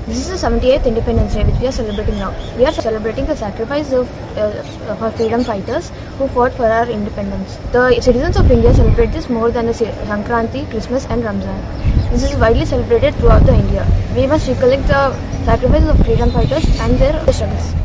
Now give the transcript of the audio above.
This is the 78th Independence Day which we are celebrating now. We are celebrating the sacrifice of freedom fighters who fought for our independence. The citizens of India celebrate this more than the Sankranti, Christmas and Ramzan. This is widely celebrated throughout the India. We must recollect the sacrifices of freedom fighters and their struggles.